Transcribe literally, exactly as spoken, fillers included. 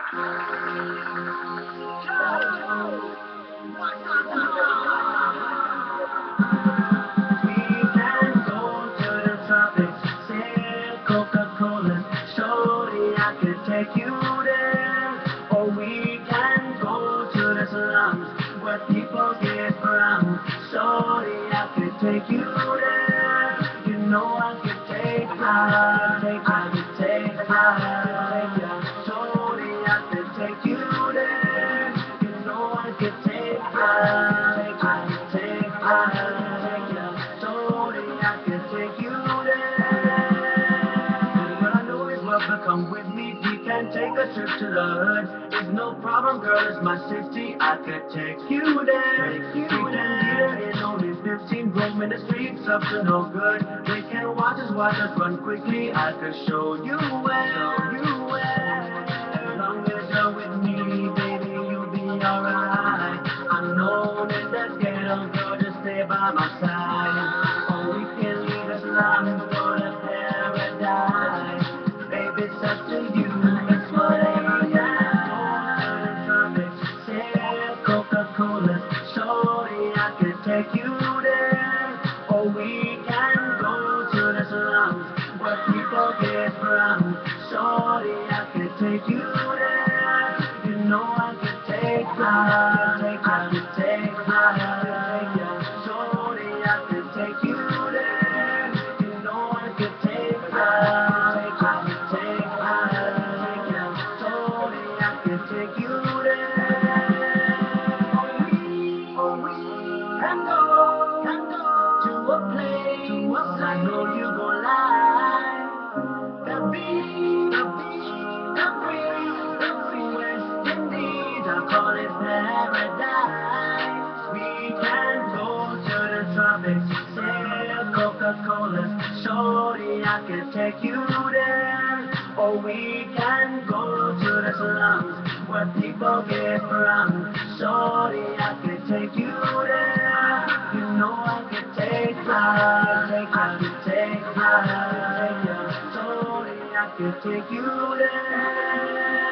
can go to the tropics, sail Coca-Cola, surely I could take you there. Or we can go to the slums where people get brown, surely I could take you there. You know I could take I could take I could take I could take ya. Surely I could take you there. You know I could take I could take I could take I could take ya. Surely I could take you there. What I know is love to come with me. We can take a trip to the hood. It's no problem, girl. It's my city. I could take you there. Take you we can there. Get in only fifteen, roaming the streets up to no good. They can watch us, watch us run quickly. I could show you where. Show you where. As long as you're with me, baby, you'll be alright. I'm known as that ghetto girl. Just stay by my side. Or we can leave this life and go to paradise. Baby, it's up to you. It's whatever you want. Sail Coca-Cola, surely I could take you there. Or we can go to the slums where people get brown. Surely I could take you there. You know I could take I could take I could take ya. Surely I could take you there. You know I could take I could take I could take ya. Surely I could take you there. Or we can go, can go to a place, to a place I know you gon' like. The beach, the beach, the breeze, the free West Indies, I call it paradise. We can go to the tropics, sail Coca-Cola, surely I could take you there. Or we can go to the slums where people get brown, surely I could take you there. You know I could take I could take I could take ya. Surely I could take you there.